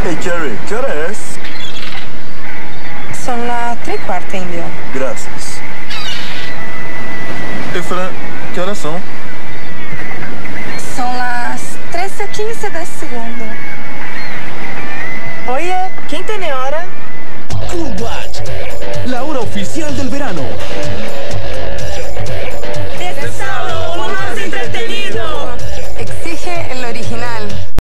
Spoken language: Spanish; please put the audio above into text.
Hey, Cherry, ¿qué hora es? Son las 3:15, indio. Gracias. Fran, ¿qué horas son? Son las 13:15 de segundo. Oye, ¿quién tiene hora? Cool Watch, la hora oficial del verano. Este sábado, uno más entretenido. Exige el original.